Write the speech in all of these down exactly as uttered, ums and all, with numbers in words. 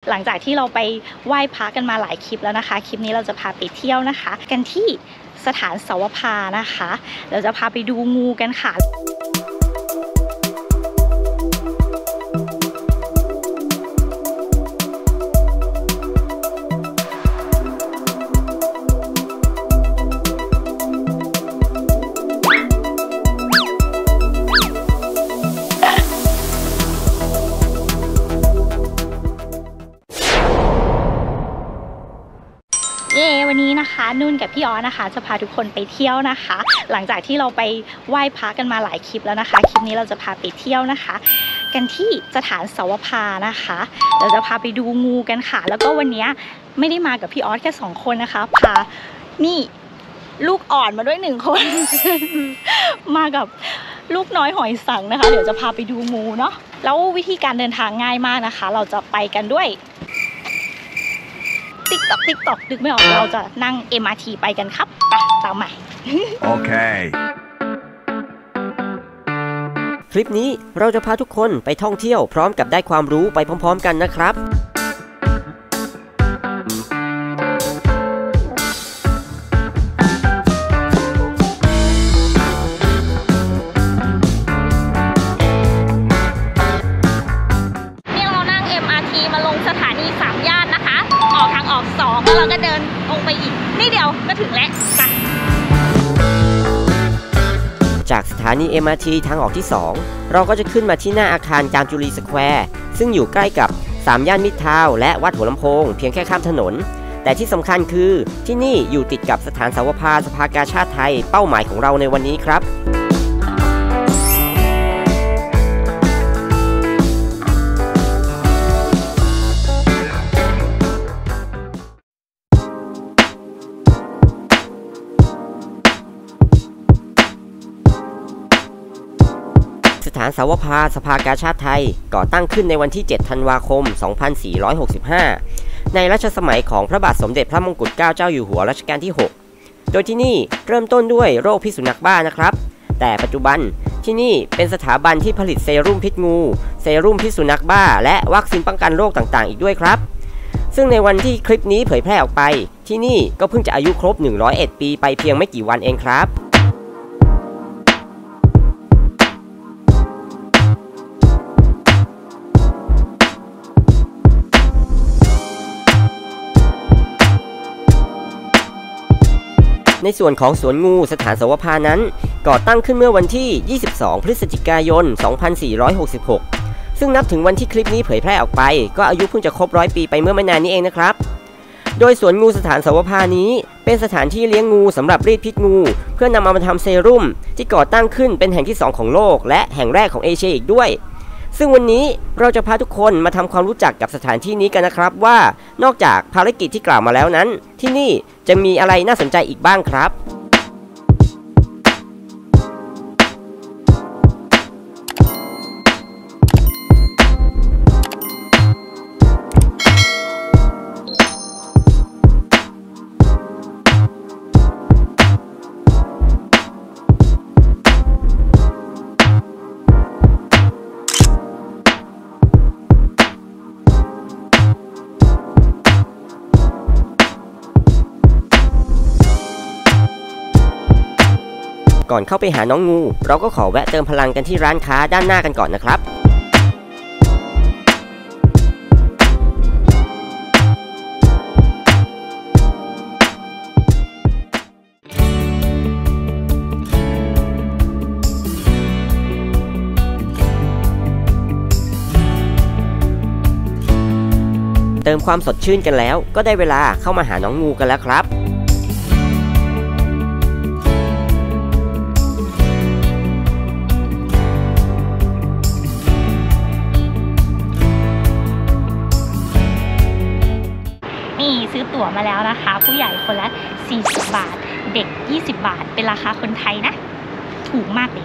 หลังจากที่เราไปไหว้พระกันมาหลายคลิปแล้วนะคะคลิปนี้เราจะพาไปเที่ยวนะคะกันที่สถานเสาวภานะคะเราจะพาไปดูงูกันค่ะวันนี้นะคะนุ่นกับพี่ออสนะคะจะพาทุกคนไปเที่ยวนะคะหลังจากที่เราไปไหว้พระกันมาหลายคลิปแล้วนะคะคลิปนี้เราจะพาไปเที่ยวนะคะกันที่สถานเสาวภานะคะเราจะพาไปดูงูกันค่ะแล้วก็วันนี้ไม่ได้มากับพี่ออสแค่สองคนนะคะพานี่ลูกอ่อนมาด้วยหนึ่งคน มากับลูกน้อยหอยสังนะคะเดี๋ยวจะพาไปดูงูเนาะแล้ววิธีการเดินทางง่ายมากนะคะเราจะไปกันด้วยติ๊กตอกติ๊กตอกดึกไม่ออกเราจะนั่ง เอ็ม อาร์ ที ไปกันครับไปตามใหม่โอเคคลิปนี้เราจะพาทุกคนไปท่องเที่ยวพร้อมกับได้ความรู้ไปพร้อมๆกันนะครับนี่เรานั่ง เอ็ม อาร์ ที มาลงสถานีสามย่านนะคะออกทางออกสองแล้วเราก็เดินลงไปอีกนี่เดียวก็ถึงแล้วไปจากสถานี เอ็ม อาร์ ที ทางออกที่สองเราก็จะขึ้นมาที่หน้าอาคารจามจุรีสแควร์ซึ่งอยู่ใกล้กับสามย่านมิตรทาวน์และวัดหัวลำโพงเพียงแค่ข้ามถนนแต่ที่สำคัญคือที่นี่อยู่ติดกับสถานเสาวภาสภากาชาติไทยเป้าหมายของเราในวันนี้ครับสถานเสาวภาสภากาชาติไทยก่อตั้งขึ้นในวันที่เจ็ดธันวาคมสองพันสี่ร้อยหกสิบห้าในรัชสมัยของพระบาทสมเด็จพระมงกุฎเกล้าเจ้าอยู่หัวรัชกาลที่หกโดยที่นี่เริ่มต้นด้วยโรคพิษสุนัขบ้านะครับแต่ปัจจุบันที่นี่เป็นสถาบันที่ผลิตเซรุ่มพิษงูเซรุ่มพิษสุนัขบ้าและวัคซีนป้องกันโรคต่างๆอีกด้วยครับซึ่งในวันที่คลิปนี้เผยแพร่ออกไปที่นี่ก็เพิ่งจะอายุครบหนึ่งร้อยเอ็ดปีไปเพียงไม่กี่วันเองครับในส่วนของสวนงูสถานเสาวภานั้นก่อตั้งขึ้นเมื่อวันที่ยี่สิบสองพฤศจิกายนสองพันสี่ร้อยหกสิบหกซึ่งนับถึงวันที่คลิปนี้เผยแพร่ออกไปก็อายุเพิ่งจะครบร้อยปีไปเมื่อไม่นานนี้เองนะครับโดยสวนงูสถานเสาวภานี้เป็นสถานที่เลี้ยงงูสำหรับรีดพิษงูเพื่อนำมาทำเซรุ่มที่ก่อตั้งขึ้นเป็นแห่งที่สองของโลกและแห่งแรกของเอเชียอีกด้วยซึ่งวันนี้เราจะพาทุกคนมาทำความรู้จักกับสถานที่นี้กันนะครับว่านอกจากภารกิจที่กล่าวมาแล้วนั้นที่นี่จะมีอะไรน่าสนใจอีกบ้างครับก่อนเข้าไปหาน้องงูเราก็ขอแวะเติมพลังกันที่ร้านค้าด้านหน้ากันก่อนนะครับเติมความสดชื่นกันแล้วก็ได้เวลาเข้ามาหาน้องงูกันแล้วครับซื้อตั๋วมาแล้วนะคะผู้ใหญ่คนละสี่สิบบาทเด็กยี่สิบบาทเป็นราคาคนไทยนะถูกมากเลย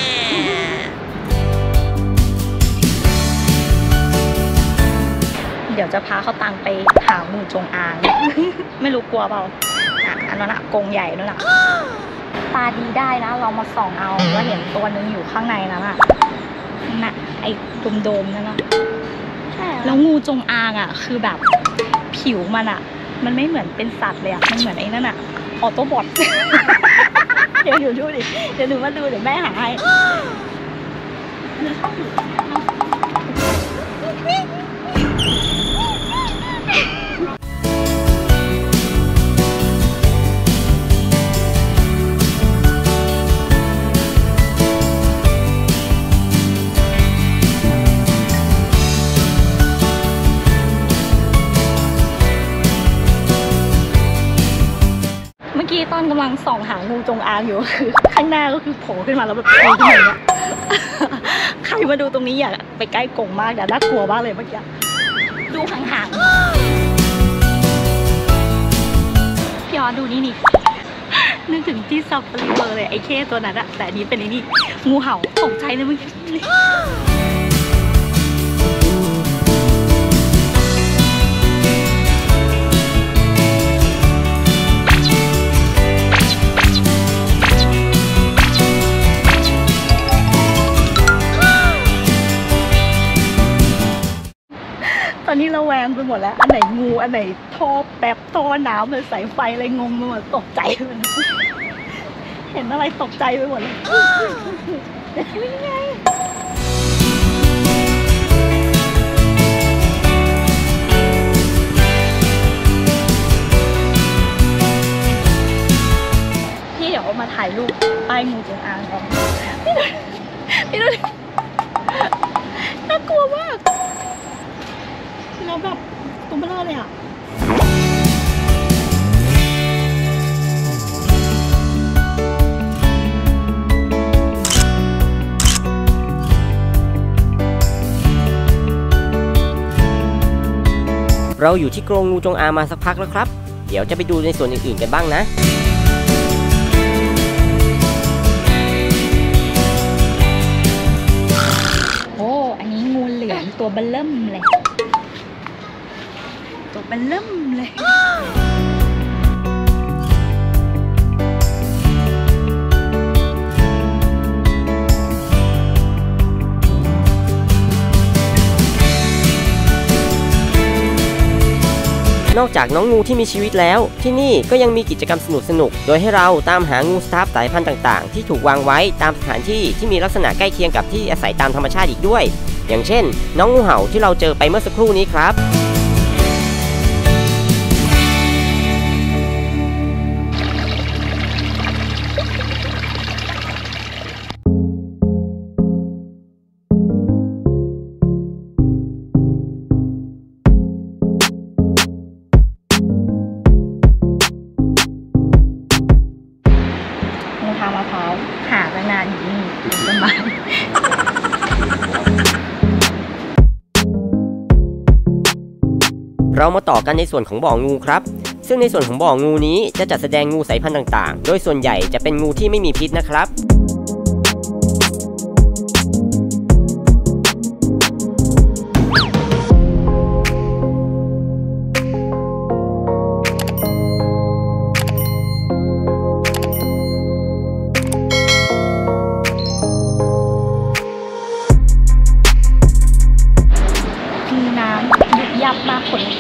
เดี๋ยวจะพาเขาตังไปหางูจงอาง ไม่รู้กลัวเปล่าอันนั้นอะกรงใหญ่นั่นอะตาดีได้นะเรามาส่องเอาว่าเห็นตัวนึงอยู่ข้างในนั้นอะน่ะไอ้โดมๆนั่นอะใช่แล้วงูจงอางอ่ะคือแบบผิวมันอ่ะมันไม่เหมือนเป็นสัตว์เลยอ่ะมันเหมือนไอ้นั่นอ่ะออโต้บอท เดี๋ยวอยู่ดูดิเดี๋ยวหนูมาดูเดี๋ยวแม่หาให้ตอนกำลังส่องหางูจงอางอยู่คือข้างหน้าก็คือโผล่ขึ้นมาแล้วแบบโผล่ขึ้นมาเนี่ยใครมาดูตรงนี้อย่าไปใกล้กรงมากเดี๋ยวน่ากลัวมากเลยเมื่อกี้ดูห่างๆพี่ออดูนี่นี่นึกถึงที่ซับปริเวอร์เลยไอ้เข้ตัวนั้นอะแต่อันนี้เป็นไอ้นี่งูเห่าตกใจเลยเมื่อกี้ตอนนี้เราแวงไปหมดแล้วอันไหนงูอันไหนท่อแป๊บท่อน้ำเลยสายไฟอะไรงงไปหมดตกใจเลยเห็นอะไรตกใจไปหมดเลยนี่ไงพี่เดี๋ยวมาถ่ายรูปป้ายงูจงอางกันพี่ดูพี่ดูน่ากลัวมากแล้วแบบตัวเบลอเลยอ่ะเราอยู่ที่กรงงูจงอางมาสักพักแล้วครับเดี๋ยวจะไปดูในส่วนอื่นๆกันบ้างนะโอ้อันนี้งูเหลือมตัวเบลเริ่มเลยตัวเบลเริ่มเลยนอกจากน้องงูที่มีชีวิตแล้วที่นี่ก็ยังมีกิจกรรมสนุกๆโดยให้เราตามหางูสตาฟสายพันธุ์ต่างๆที่ถูกวางไว้ตามสถานที่ที่มีลักษณะใกล้เคียงกับที่อาศัยตามธรรมชาติอีกด้วยอย่างเช่นน้องงูเห่าที่เราเจอไปเมื่อสักครู่นี้ครับทางมะพร้าวหาตั้งนานอยู่นี่ต้นไม้เรามาต่อกันในส่วนของบ่องูครับซึ่งในส่วนของบ่องูนี้จะจัดแสดงงูสายพันธุ์ต่างๆโดยส่วนใหญ่จะเป็นงูที่ไม่มีพิษนะครับยับมากคน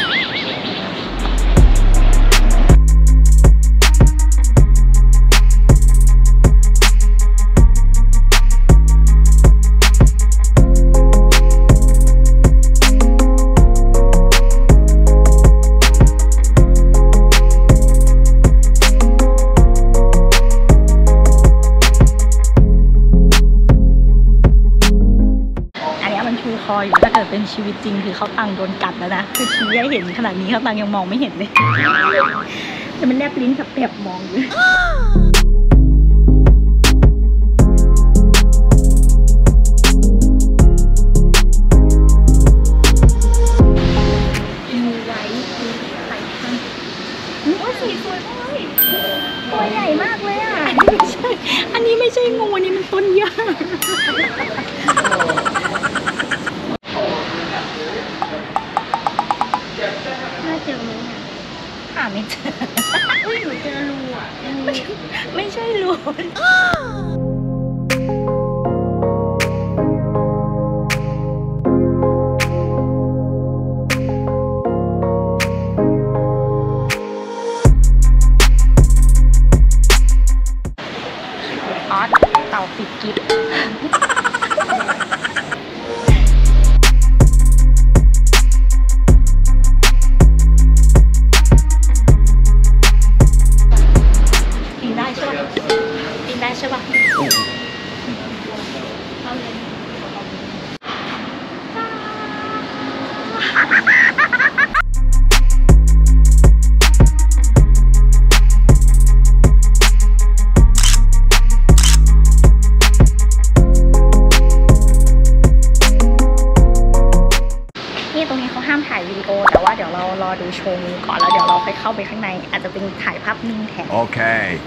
ชูคออยู่ถ้าเกิดเป็นชีวิตจริงคือเขาตังโดนกัดแล้วนะคือชี้ให้เห็นขนาดนี้เขาตังยังมองไม่เห็นเลยแต่มันแลบลิ้นกับแอบมองอยู่งูไว้คือไข่พันงูสีสวยมากเลยตัวใหญ่มากเลยอ่ะไม่ใช่อันนี้ไม่ใช่งูอันนี้มันต้นหญ้าเจอไหมหาไม่เจออุ้ยหนูเจอรูอ่ะไม่ไม่ใช่รูแต่ว่าเดี๋ยวเรารอดูโชว์งูก่อนแล้วเดี๋ยวเราค่อยเข้าไปข้างในอาจจะเป็นถ่ายภาพนิ่งแทนโอเค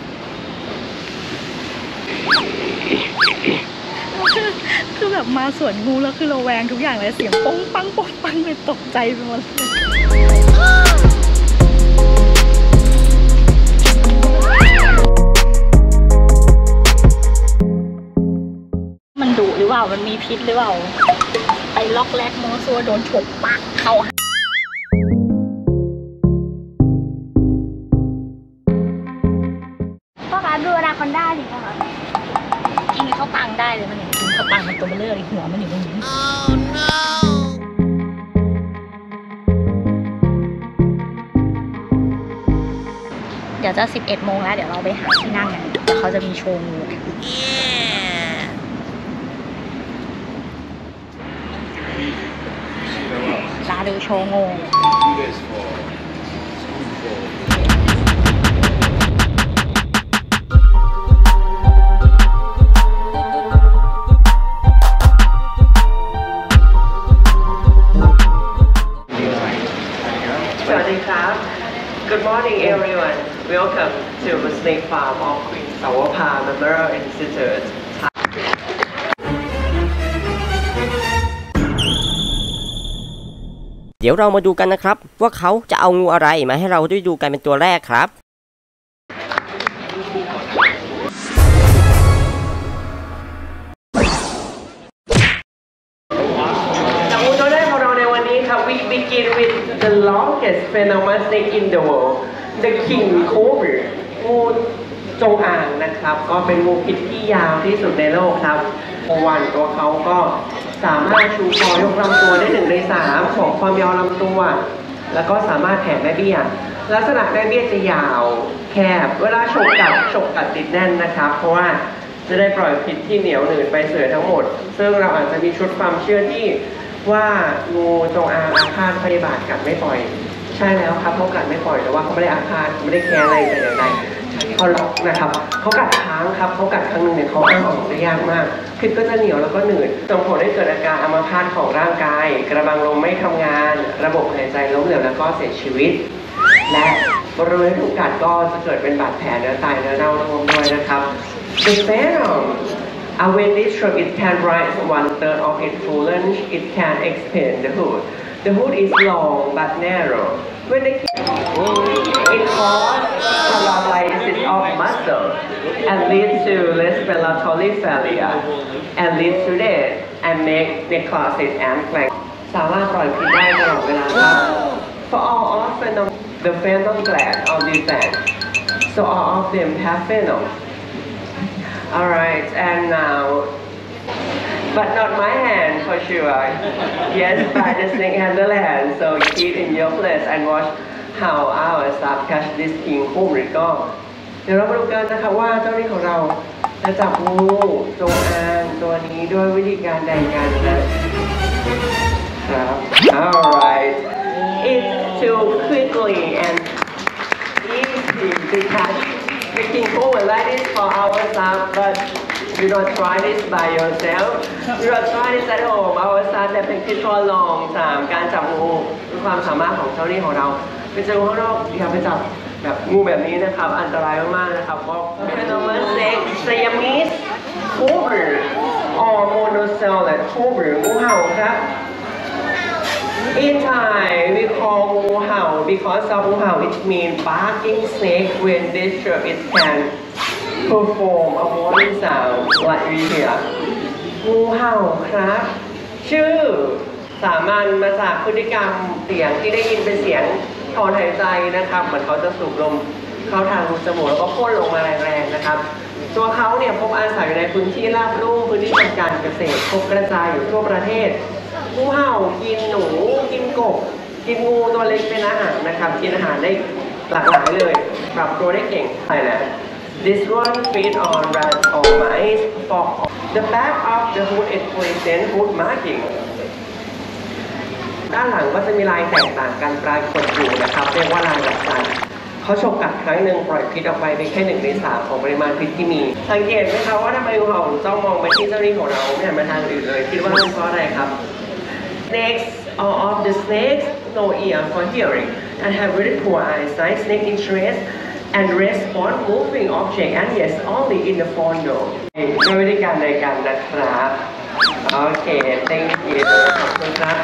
คือคือแบบมาสวนงูแล้วคือเราแวงทุกอย่างเลยเสียงป้องปังป้องปังเลยตกใจไปหมดเลยมันดุหรือเปล่ามันมีพิษหรือเปล่าไปล็อกแรกโมซัวโดนฉกปากเข้าพ่อคะดูอนาคอนด้าสิพ่อคะกินข้าวตังได้เลยมันอย่างกินข้าวตังมันตัวเบลอเลยหัวมันอยู่ตรงนี้ oh, no. เดี๋ยวจะสิบเอ็ดโมงแล้วเดี๋ยวเราไปหาที่นั่งกันเดี๋ยวเขาจะมีโชว์งูจะดูโชว์งู Good morning everyone. Welcome to the snake farm of Queen Sawapha Memorial Institute. เดี๋ยวเรามาดูกันนะครับว่าเขาจะเอางูอะไรมาให้เราได้ดูกันเป็นตัวแรกครับจากงูตัวแรกของเราในวันนี้ครับ We begin with the longest venomous snake in the world, the king cobra. งูจงอางนะครับก็เป็นงูพิษที่ยาวที่สุดในโลกครับวันตัวเขาก็สามารถชูคอยกลำตัวได้หนึ่งในสามของความยาวลำตัวแล้วก็สามารถแผ่แม่เบี้ยลักษณะแม่เบี้ยจะยาวแคบเวลาฉกกัดฉกกัดติดแน่นนะครับเพราะว่าจะได้ปล่อยพิษที่เหนียวหนืดไปเสือทั้งหมดซึ่งเราอาจจะมีชุดความเชื่อที่ว่างูจงอางอาฆาตพยาบาทกัดไม่ปล่อยใช่แล้วครับเขากัดไม่ปล่อยแต่ว่าเขาไม่ได้อาฆาตไม่ได้แคร์อะไรแต่อย่างใดเขาล็อกนะครับเขากัดค้างครับเขากัดครั้งหนึ่งเนี่ยเขาอ้างออกได้ยากมากพิษก็จะเหนียวแล้วก็หนืดส่งผลให้เกิดอาการอัมพาตของร่างกายกระบังลมไม่ทำงานระบบหายใจล้มเหลวแล้วก็เสียชีวิตและบริเวณถูกกัดก็จะเกิดเป็นบาดแผลเนื้อตายเนื้อเน่ารวมด้วยนะครับ The venom when this shrub it can rise one third of its full length it can expand the hood the hood is long but narrow when the it causes paralysis of muscle and leads to respiratory failure and leads to death and make necrosis and clank สามารถปล่อยพิษได้ตลอดเวลาครับ For all of venom the venom gland of this plant so all of them have venom alright and now but not my hand for sure yes by the snake handle hand so keep in your place and watch how our staff catch this king cobra ก็เดี๋ยวเรามาดูกันนะคะว่าเจ้าหน้าที่ของเราจะจับงูจงอางตัวนี้ด้วยวิธีการใดกันนะครับ alright it's too quickly and easy to catch the king cobra like this for our staff but you don't try this by yourself you don't try this at home our staff have been fit for long สามการจับงูคือความสามารถของเจ้าหน้าที่ของเราไปเจอข้างนอกอย่าไปจับแบบงูแบบนี้นะครับอันตรายมากๆนะครับเพราะ venomous snake Siamese cobra or monocellular cobra งูเห่าครับ In Thai we call งูเห่า because of งูเห่า it means barking snake when this shrub it can perform a warning sound like we hear งูเห่าครับชื่อสามัญมาจากพฤติกรรมเสียงที่ได้ยินเป็นเสียงถอนหายใจนะครับเหมือนเขาจะสูบลมเข้าทางรูจมูกแล้วก็พ่นลงมาแรงๆนะครับตัวเขาเนี่ยพบอาศัยอยู่ในพื้นที่ราบลุ่มพื้นที่ทางการเกษตรพบกระจายอยู่ทั่วประเทศงูเห่ากินหนูกินกบกินงูตัวเล็กเป็นอาหารนะครับกินอาหารได้หลากหลายเลยปรับตัวได้เก่งใช่แล้ว This one feed on rats or mice for the back of the hood is present hood marking ด้านหลังก็จะมีลายแตกต่างกันปรากฏอยู่นะครับเรียกว่าลายดักจันเขาฉกกัดครั้งหนึ่งปล่อยพิษออกไปเป็นแค่หนึ่งในสามของปริมาณพิษที่มีสังเกตไหมครับว่าทำไมงูเห่าต้องมองไปที่เจ้าหน้าที่ของเราไม่หันมาทางอื่นเลยคิดว่าเป็นเพราะอะไรครับ Snakes all of the snakes no ear for hearing and have very poor eyesight, snake interest and respond moving object and yes only in the phone though ด้วยวิธีการในการนะครับโอเค thank you ขอบคุณครับ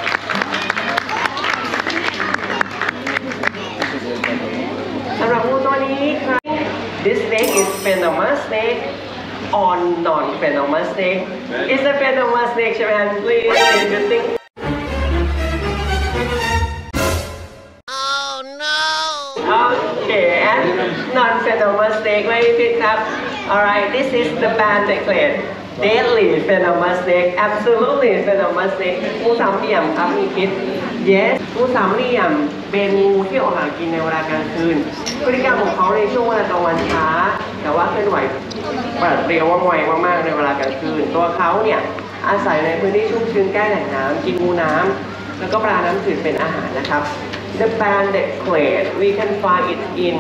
สำหรับงูตัวนี้ครับ this snake is venomous snake or non-venomous snake it's a venomous snake ใช่ไหมครับ please interesting oh no okay and non-venomous snake ไม่ผิดครับ alright this is the band declared deadly venomous snake absolutely venomous snake งูสามเหลี่ยมครับมีพิษ yes งูสามเหลี่ยมเป็นงูที่ออกหากินในเวลากลางคืนพฤติกรรมของเขาในช่วงเวลากลางวันช้าแต่ว่าเคลื่อนไหวแบบเร็วว่องไวมากๆในเวลากลางคืนตัวเขาเนี่ยอาศัยในพื้นที่ชุ่มชื้นใกล้แหล่งน้ำกินงูน้ำแล้วก็ปลาน้ำจืดเป็นอาหารนะครับ the banded clade we can find it in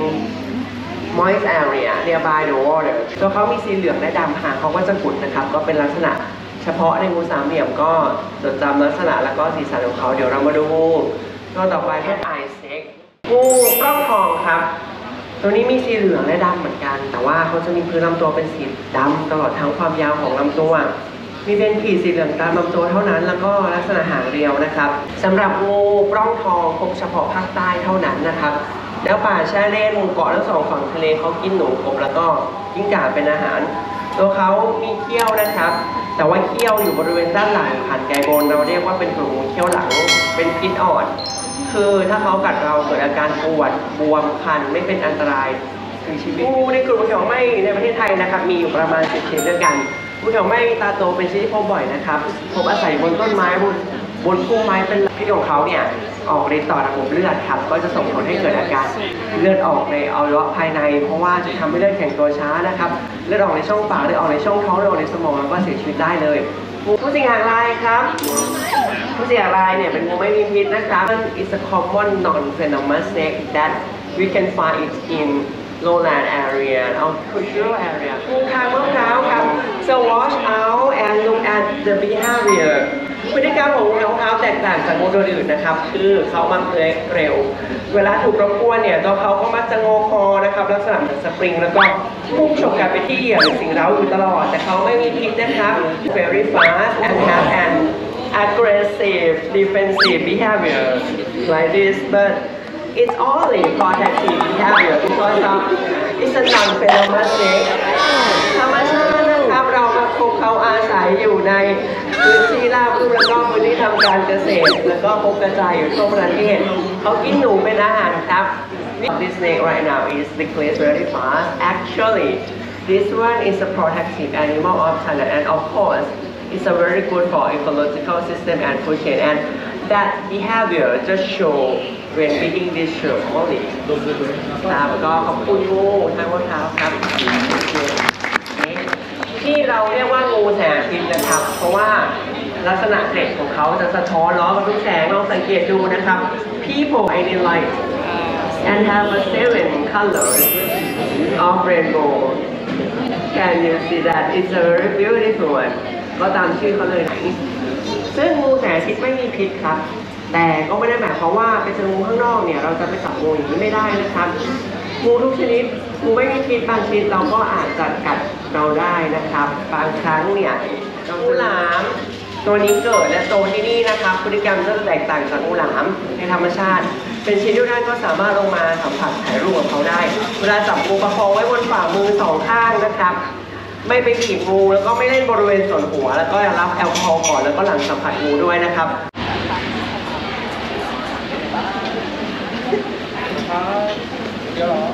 moist area nearby the water ตัวเขามีสีเหลืองและดำหางเขาก็จะกุดนะครับก็เป็นลักษณะเฉพาะในงูสามเหลี่ยมก็จดจำลักษณะแล้วก็สีสันของเขาเดี๋ยวเรามาดูตัวต่อไปเป็นไอเซ็กงูปล้องทองครับตัวนี้มีสีเหลืองและดำเหมือนกันแต่ว่าเขาจะมีพื้นลำตัวเป็นสีดำตลอดทั้งความยาวของลำตัวมีเป็นขีดสีเหลืองตามลำตัวเท่านั้นแล้วก็ลักษณะหางเรียวนะครับสำหรับงูปล้องทองพบเฉพาะภาคใต้เท่านั้นนะครับแล้วป่าแช่เล่นหมู่เกาะทั้งสองฝั่งทะเลเขากินหนูกบแล้วก็กิ้งก่าเป็นอาหารตัวเขามีเขี้ยวนะครับแต่ว่าเขี้ยวอยู่บริเวณด้านหลังผ่านไกบนเราเรียกว่าเป็นกลุ่มงูเขี้ยวหลังเป็นพิษอ่อนคือถ้าเขากัดเราเกิดอาการปวดบวมคันไม่เป็นอันตรายถึงชีวิตงูในกลุ่มงูเขียวไหมในประเทศไทยนะครับมีอยู่ประมาณสิบชนิดด้วยกันงูเขียวไหมตาโตเป็นชนิดที่พบบ่อยนะครับพบอาศัยบนต้นไม้บนบนพุ่มไม้เป็นพิษของเขาเนี่ยออกฤทธิ์ต่อระบบเลือดครับก็จะส่งผลให้เกิดอาการเลือดออกในอวัยวะภายในเพราะว่าจะทำให้เลือดแข็งตัวช้านะครับเลือดออกในช่องปากเลือดออกในช่องท้องเลือดออกในสมองแล้วก็เสียชีวิตได้เลยงูสิงหาลายครับงูสิงหาลายเนี่ยเป็นงูไม่มีพิษนะครับ It's a common non-venomous snake that we can find it in lowland area or coastal area งูทางมะพร้าวครับ so watch out and look at the behavior พฤติกรรมของงูทางมะพร้าวแตกต่างจากงูตัวอื่นนะครับคือเขามักเลื้อยเร็วเวลาถูกรบกวนเนี่ยตัวเขาก็มักจะงอคอนะครับลักษณะเหมือนสปริงแล้วก็พุ่งฉกกลับไปที่เหยื่อหรือสิ่งเร้าอยู่ตลอดแต่เขาไม่มีพิษนะครับ very fast and have an aggressive defensive behavior like this but it's only protective behavior because of it's a non-venomous snake ธรรมชาตินะครับเรามาพบเขาอาศัยอยู่ในพื้นที่ราบลุ่มแล้วก็พื้นที่ทำการเกษตรแล้วก็พบกระจายอยู่ทั่วประเทศเขากินหนูเป็นอาหารครับ This snake right now is declared very fast actually this one is a protective animal of Thailand and of course it's a very good for ecological system and food chain and that behavior just show when eating this show only ครับก็ขอบคุณงูทางมะพร้าวครับที่เราเรียกว่างูแสงอาทิตย์นะครับเพราะว่าลักษณะเกล็ดของเขาจะสะท้อนล้อกับทุกแสงลองสังเกตดูนะครับ People in the light and have a seven colors of rainbow Can you see that it's a very beautiful one ก็ตามชื่อเขาเลยซึ่งงูแสงอาทิตย์ไม่มีพิษครับแต่ก็ไม่ได้หมายความว่าไปเจองูข้างนอกเนี่ยเราจะไปจับงูอย่างนี้ไม่ได้นะครับงูทุกชนิดงูไม่มีพิษบางชนิดเราก็อาจจะกัดเราได้นะครับบางครั้งเนี่ยงูหลามตัวนี้เกิดและโตที่นี่นะครับพฤติกรรมจะแตกต่างจากงูหลามในธรรมชาติเป็นชนิดที่ท่านก็สามารถลงมาสัมผัสถ่ายรูปกับเขาได้เวลาจับงูประคองไว้บนฝ่ามือสองข้างนะครับไม่ไปบีบงูแล้วก็ไม่เล่นบริเวณส่วนหัวแล้วก็รับแอลกอฮอล์ก่อนแล้วก็หลังสัมผัสงูด้วยนะครับเดี๋ยวหรอ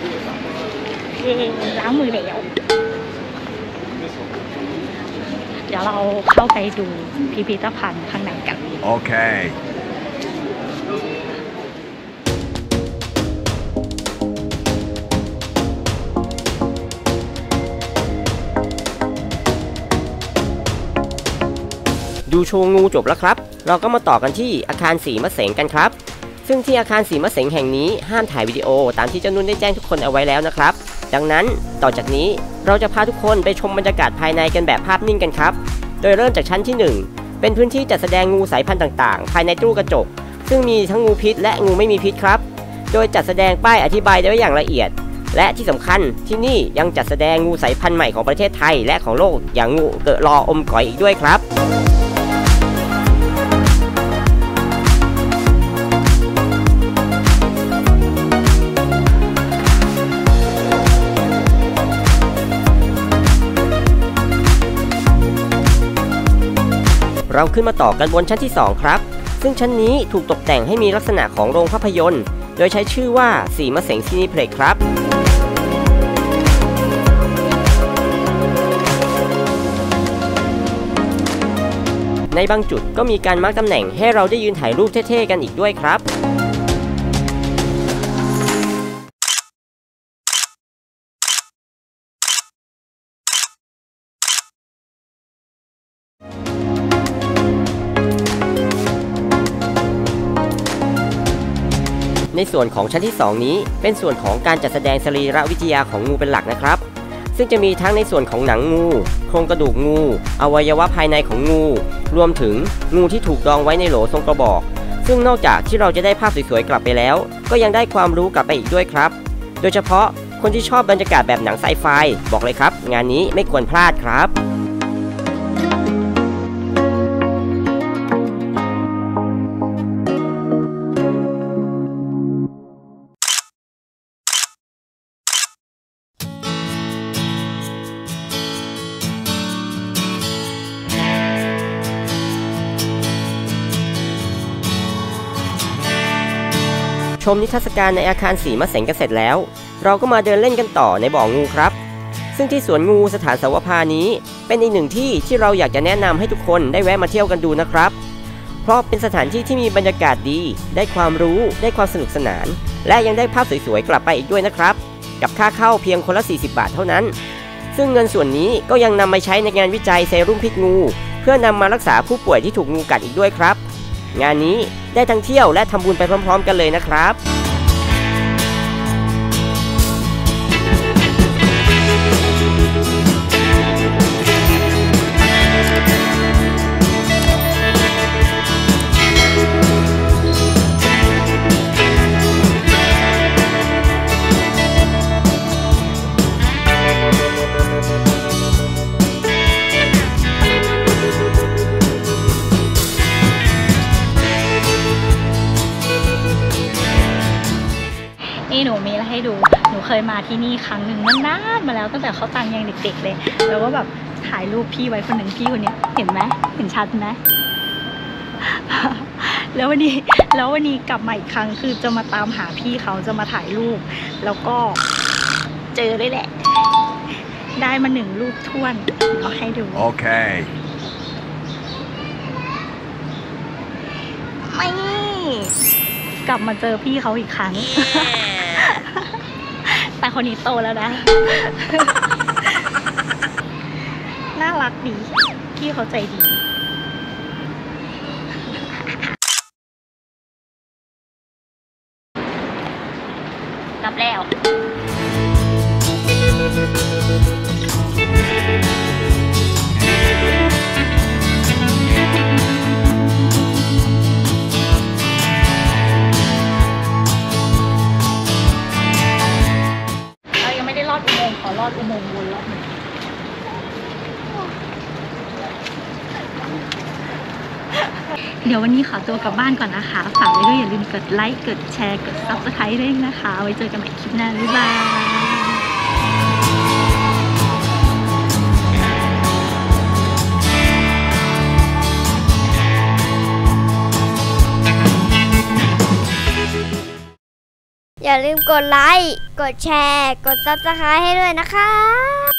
ล้างมือแล้วเดี๋ยวดี๋ยวเราเข้าไปดูพิพิธภัณฑ์ข้างในกันโอเคดูโชว์งูจบแล้วครับเราก็มาต่อกันที่อาคารสีมะเสงกันครับซึ่งที่อาคารสีมะเสงแห่งนี้ห้ามถ่ายวิดีโอตามที่เจ้านุ่นได้แจ้งทุกคนเอาไว้แล้วนะครับดังนั้นต่อจากนี้เราจะพาทุกคนไปชมบรรยากาศภายในกันแบบภาพนิ่งกันครับโดยเริ่มจากชั้นที่หนึ่งเป็นพื้นที่จัดแสดงงูสายพันธุ์ต่างๆภายในตู้กระจกซึ่งมีทั้งงูพิษและงูไม่มีพิษครับโดยจัดแสดงป้ายอธิบายไว้อย่างละเอียดและที่สำคัญที่นี่ยังจัดแสดงงูสายพันธุ์ใหม่ของประเทศไทยและของโลกอย่างงูเกอะรออมก๋อยอีกด้วยครับเราขึ้นมาต่อกันบนชั้นที่สองครับซึ่งชั้นนี้ถูกตกแต่งให้มีลักษณะของโรงภาพยนตร์โดยใช้ชื่อว่าสีมะเสงซีนิเพล็กซ์ครับในบางจุดก็มีการมาร์กตำแหน่งให้เราได้ยืนถ่ายรูปเท่ๆกันอีกด้วยครับในส่วนของชั้นที่สองนี้เป็นส่วนของการจัดแสดงสรีรวิทยาของงูเป็นหลักนะครับซึ่งจะมีทั้งในส่วนของหนังงูโครงกระดูกงูอวัยวะภายในของงูรวมถึงงูที่ถูกดองไว้ในโหลทรงกระบอกซึ่งนอกจากที่เราจะได้ภาพสวยๆกลับไปแล้วก็ยังได้ความรู้กลับไปอีกด้วยครับโดยเฉพาะคนที่ชอบบรรยากาศแบบหนังไซไฟบอกเลยครับงานนี้ไม่ควรพลาดครับชมนิทรรศการในอาคารสีมะเสงกันเสร็จแล้วเราก็มาเดินเล่นกันต่อในบ่องูครับซึ่งที่สวนงูสถานสวภานี้เป็นอีกหนึ่งที่ที่เราอยากจะแนะนำให้ทุกคนได้แวะมาเที่ยวกันดูนะครับเพราะเป็นสถานที่ที่มีบรรยากาศดีได้ความรู้ได้ความสนุกสนานและยังได้ภาพสวยๆกลับไปอีกด้วยนะครับกับค่าเข้าเพียงคนละสี่สิบบาทเท่านั้นซึ่งเงินส่วนนี้ก็ยังนำมาใช้ในงานวิจัยเซรุ่มพิษงูเพื่อนำมารักษาผู้ป่วยที่ถูกงูกัดอีกด้วยครับงานนี้ได้ทั้งเที่ยวและทำบุญไปพร้อมๆกันเลยนะครับนี่หนูมีอะไรให้ดูหนูเคยมาที่นี่ครั้งหนึ่งนานๆมาแล้วตั้งแต่เขาตังยังเด็กๆเลยแล้วก็แบบถ่ายรูปพี่ไว้คนหนึ่งพี่คนนี้เห็นไหมเห็นชัดไหม แล้ววันนี้แล้ววันนี้กลับมาอีกครั้งคือจะมาตามหาพี่เขาจะมาถ่ายรูปแล้วก็เจอเลยแหละได้มาหนึ่งรูปท้วนเอาให้ดูโอเคไม่กลับมาเจอพี่เขาอีกครั้ง แต่คนนี้โตแล้วนะ น่ารักดีพี่เขาใจดีกลับแล้วขอลอดอุโมงค์วนรอบหนึ่งเดี๋ยววันนี้ขอตัวกลับบ้านก่อนนะคะฝากไว้ด้วยอย่าลืมกดไลค์กดแชร์กด ซับสไครบ์ ด้วยนะคะไว้เจอกันใหม่คลิปหน้าบ๊ายบายอย่าลืมกดไลค์ กดแชร์ กด ซับสไครบ์ ให้ด้วยนะคะ